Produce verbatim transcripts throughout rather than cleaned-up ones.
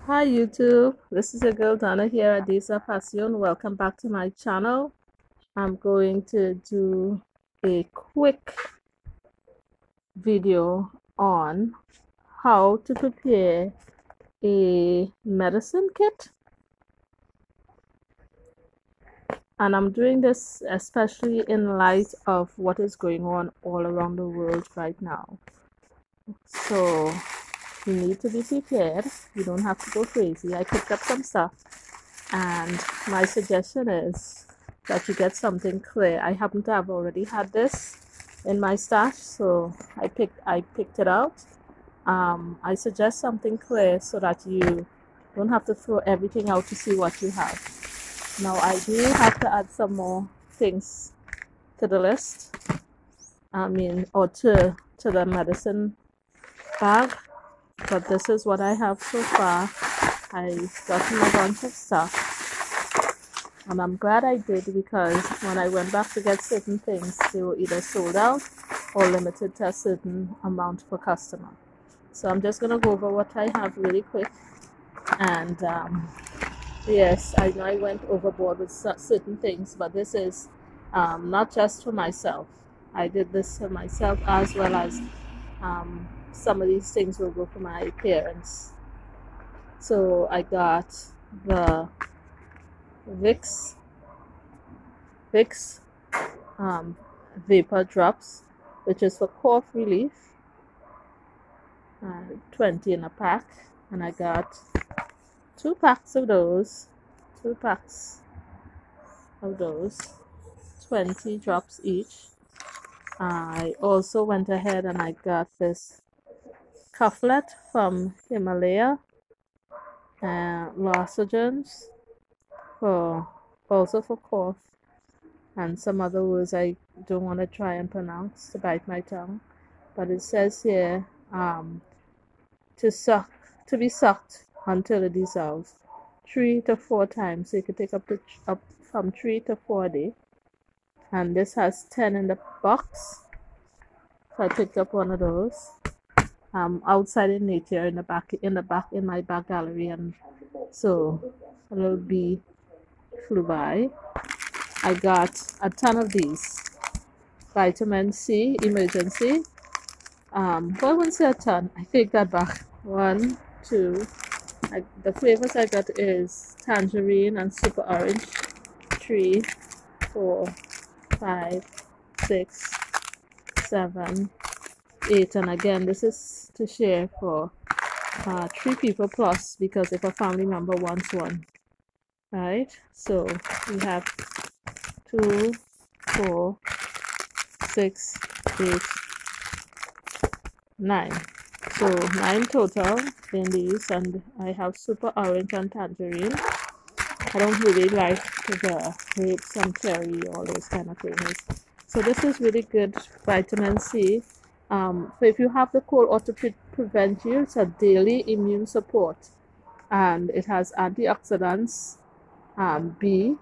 Hi YouTube, this is your girl Donna here at Disa Passion. Welcome back to my channel. I'm going to do a quick video on how to prepare a medicine kit. And I'm doing this especially in light of what is going on all around the world right now. So you need to be prepared. You don't have to go crazy. I picked up some stuff. And my suggestion is that you get something clear. I happen to have already had this in my stash, so I picked I picked it out. Um, I suggest something clear so that you don't have to throw everything out to see what you have. Now I do have to add some more things to the list. I mean, or to to the medicine bag, but this is what I have so far. I got a bunch of stuff, and I'm glad I did, because when I went back to get certain things, they were either sold out or limited to a certain amount per customer. So I'm just gonna go over what I have really quick. And um, yes, I know I went overboard with certain things, but this is um, not just for myself. I did this for myself, as well as um, some of these things will go for my parents. So I got the Vicks Vicks um, vapor drops, which is for cough relief, uh, twenty in a pack, and I got two packs of those, two packs of those, twenty drops each. I also went ahead and I got this coughlette from Himalaya, and lozenges for also for cough, and some other words I don't want to try and pronounce to bite my tongue. But it says here um, to suck, to be sucked until it dissolves, three to four times. So you can take up to up from three to four a day. And this has ten in the box. So I picked up one of those. Um, outside in nature, in the back, in the back, in my back gallery, and so a little bee flew by. I got a ton of these. Vitamin C emergency. Um, well, I wouldn't say a ton. I take that back. One, two. I, the flavors I got is tangerine and super orange. Three, four, five, six, seven, eight. And again, this is to share for uh, three people plus, because if a family member wants one. Right? So we have two, four, six, eight, nine. So nine total in these, and I have super orange and tangerine. I don't really like the grapes and cherry, all those kind of things. So this is really good vitamin C. Um, so if you have the cold or to pre prevent you, it's a daily immune support, and it has antioxidants, um, B,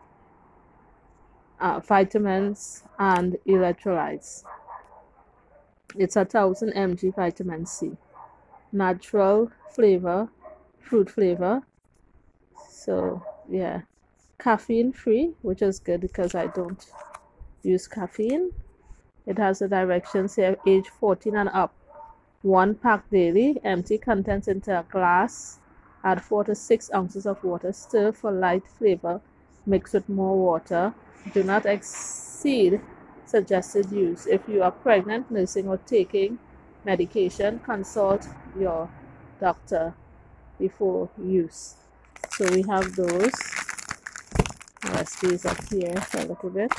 uh, vitamins, and electrolytes. It's a thousand milligrams vitamin C, natural flavor, fruit flavor. So yeah, caffeine free, which is good because I don't use caffeine. It has the directions here: age fourteen and up, one pack daily, empty contents into a glass, add four to six ounces of water, stir for light flavor, mix with more water, do not exceed suggested use. If you are pregnant, nursing, or taking medication, consult your doctor before use. So we have those. Rest these up here for a little bit.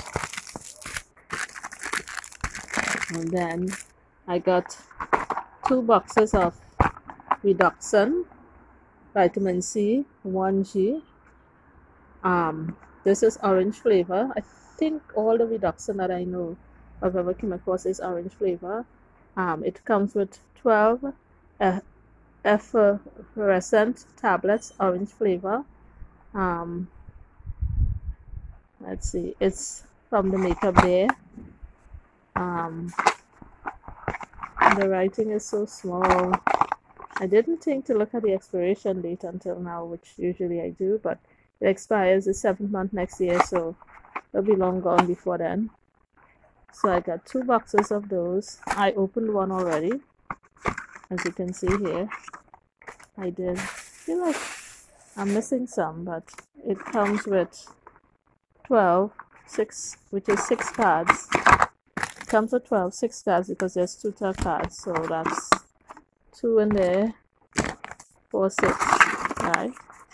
And then I got two boxes of Redoxon vitamin C, one G. Um, this is orange flavor. I think all the Redoxon that I know I've ever come across is orange flavor. Um, it comes with twelve uh, effervescent tablets, orange flavor. Um, let's see, it's from the maker Bear. Um, the writing is so small. I didn't think to look at the expiration date until now, which usually I do, but it expires the seventh month next year, so it'll be long gone before then. So I got two boxes of those. I opened one already, as you can see here. I did feel like I'm missing some, but it comes with twelve, six, which is six cards. It comes with twelve, six cards because there's two top cards, so that's two in there, four, six, right?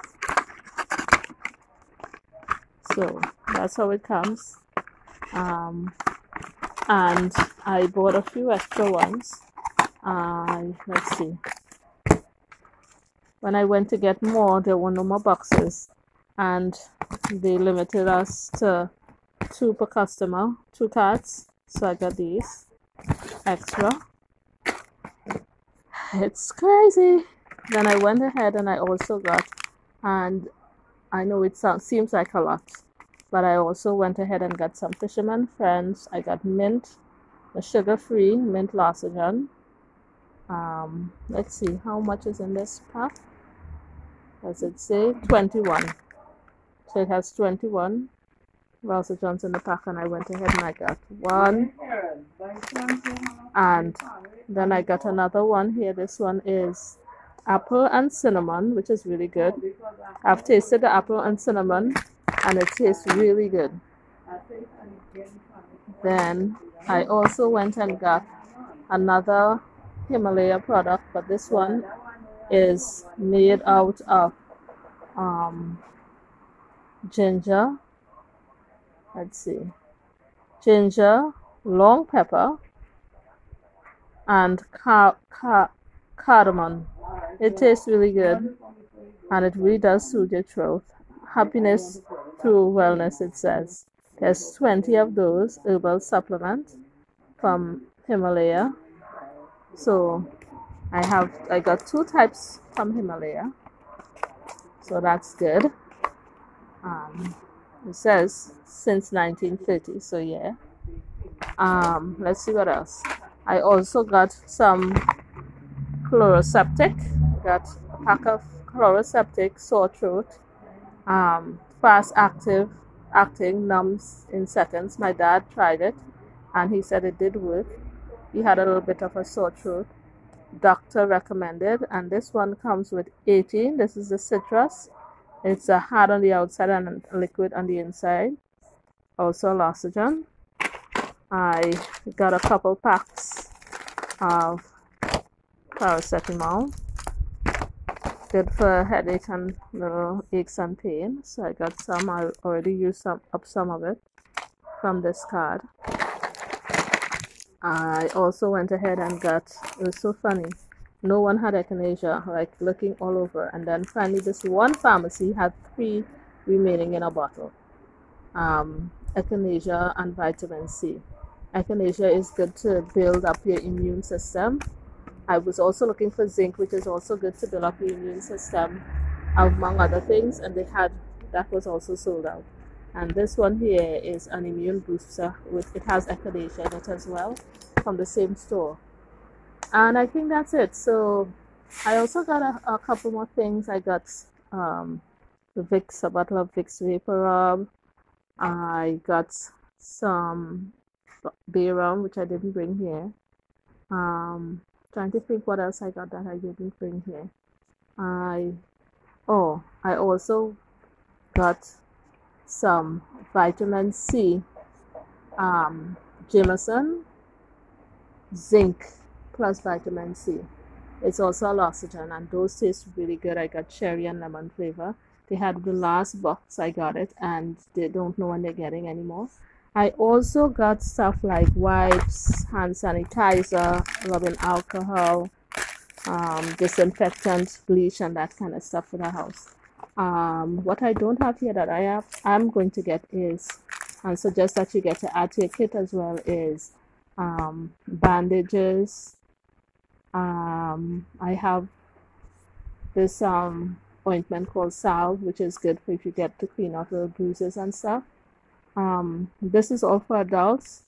So that's how it comes. Um, and I bought a few extra ones. Uh, let's see. When I went to get more, there were no more boxes, and they limited us to two per customer, two cards. So I got these extra. It's crazy. Then I went ahead and I also got, and I know it sounds seems like a lot, but I also went ahead and got some Fisherman Friends. I got mint, the sugar-free mint lozenges. Um, let's see how much is in this pack. Does it say twenty-one? So it has twenty-one lozenges in the pack, and I went ahead and I got one, and then I got another one here. This one is apple and cinnamon, which is really good. I've tasted the apple and cinnamon, and it tastes really good. Then I also went and got another Himalaya product, but this one is made out of um, ginger. Let's see, ginger, long pepper, and car car cardamom. It tastes really good, and it really does soothe your throat. Happiness through wellness, it says. There's twenty of those herbal supplements from Himalaya. So I have I got two types from Himalaya, so that's good. Um, it says since nineteen thirty, so yeah. Um, let's see what else. I also got some Chloraseptic. Got a pack of Chloraseptic sore throat. Um, fast active, acting, numbs in seconds. My dad tried it, and he said it did work. He had a little bit of a sore throat. Doctor recommended, and this one comes with eighteen. This is the citrus. It's a hard on the outside and a liquid on the inside. Also a lozenge. I got a couple packs of paracetamol. Good for headache and little aches and pain. So I got some. I already used some up some of it from this card. I also went ahead and got, it was so funny, no one had echinacea, like looking all over, and then finally this one pharmacy had three remaining in a bottle. Um, echinacea and vitamin C. Echinacea is good to build up your immune system. I was also looking for zinc, which is also good to build up your immune system, among other things, and they had, that was also sold out. And this one here is an immune booster with, it has echinacea in it as well, from the same store. And I think that's it. So I also got a, a couple more things. I got um, the Vicks, a bottle of Vicks Vapor Rub. I got some Bayram, which I didn't bring here. Um, trying to think what else I got that I didn't bring here. I, oh, I also got some vitamin C, um, Jameson, zinc plus vitamin C. It's also a lozenge, and those taste really good. I got cherry and lemon flavor. They had the last box I got it, and they don't know when they're getting anymore. I also got stuff like wipes, hand sanitizer, rubbing alcohol, um, disinfectant, bleach, and that kind of stuff for the house. Um, what I don't have here that I have, I'm going to get is, and suggest that you get to add to your kit as well, is um, bandages. Um, I have this um, ointment called Salve, which is good for if you get to clean out little bruises and stuff. Um, this is all for adults.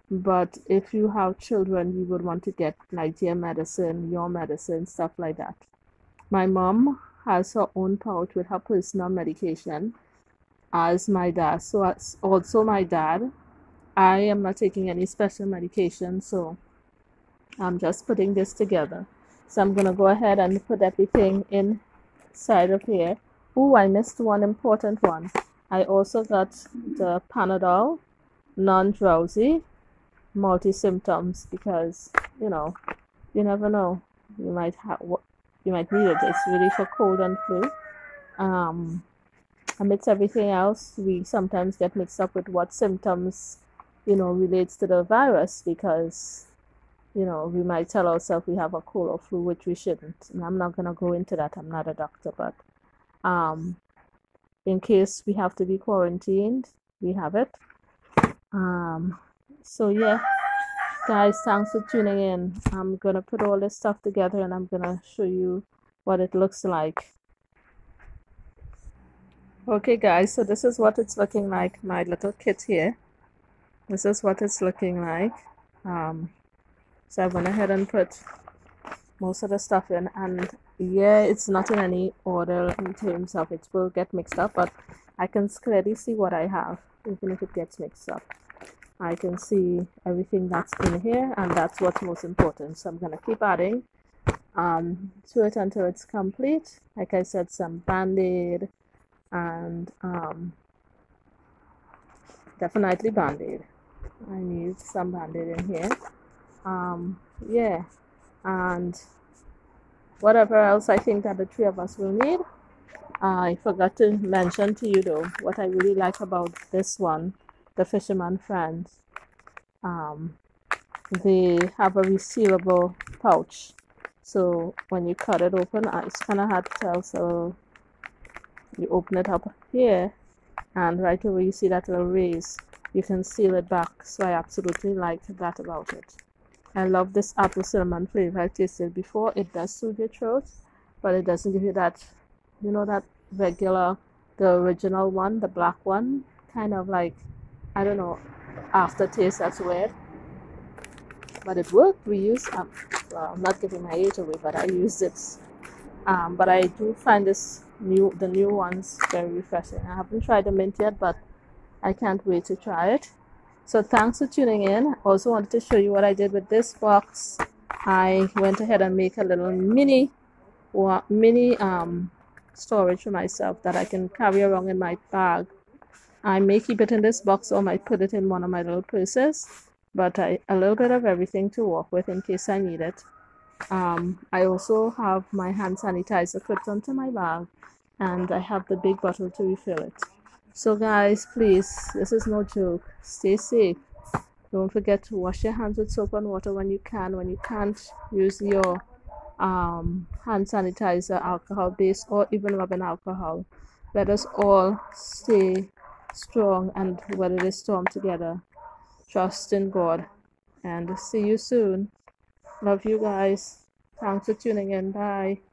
But if you have children, you would want to get like their medicine, your medicine, stuff like that. My mom has her own pouch with her personal medication, as my dad. So as also my dad. I am not taking any special medication, so I'm just putting this together. So I'm gonna go ahead and put everything inside of here. Oh, I missed one important one. I also got the Panadol non-drowsy multi-symptoms, because you know you never know, you might have what you might need it. It's really for cold and flu. Um, amidst everything else, we sometimes get mixed up with what symptoms you know relates to the virus, because you know we might tell ourselves we have a cold or flu, which we shouldn't. And I'm not going to go into that. I'm not a doctor, but um in case we have to be quarantined, we have it. Um so yeah, guys, thanks for tuning in. I'm gonna put all this stuff together and I'm gonna show you what it looks like. Okay guys, so this is what it's looking like, my little kit here. This is what it's looking like. Um so I went ahead and put most of the stuff in, and yeah, it's not in any order in terms of it will get mixed up, but I can clearly see what I have. Even if it gets mixed up, I can see everything that's in here, and that's what's most important. So I'm gonna keep adding um to it until it's complete. Like I said, some Band-Aid, and um definitely Band-Aid. I need some Band-Aid in here. Um yeah, and whatever else I think that the three of us will need. I forgot to mention to you though, what I really like about this one, the Fisherman Friends. Um, they have a resealable pouch. So when you cut it open, it's kind of hard to tell. So you open it up here, and right away you see that little raise. You can seal it back. So I absolutely like that about it. I love this apple cinnamon flavor. I tasted it before. It does soothe your throat, but it doesn't give you that, you know, that regular, the original one, the black one, kind of like, I don't know, aftertaste that's weird. But it worked. We used, um, well, I'm not giving my age away, but I used it. Um, but I do find this new, the new ones very refreshing. I haven't tried the mint yet, but I can't wait to try it. So thanks for tuning in. Also wanted to show you what I did with this box. I went ahead and make a little mini mini um storage for myself that I can carry around in my bag. I may keep it in this box, or might put it in one of my little purses, but I, a little bit of everything to work with in case I need it. Um, I also have my hand sanitizer clipped onto my bag, and I have the big bottle to refill it. So guys, please, this is no joke. Stay safe. Don't forget to wash your hands with soap and water when you can. When you can't, use your um, hand sanitizer, alcohol based, or even rubbing alcohol. Let us all stay strong and weather this storm together. Trust in God, and see you soon. Love you guys. Thanks for tuning in. Bye.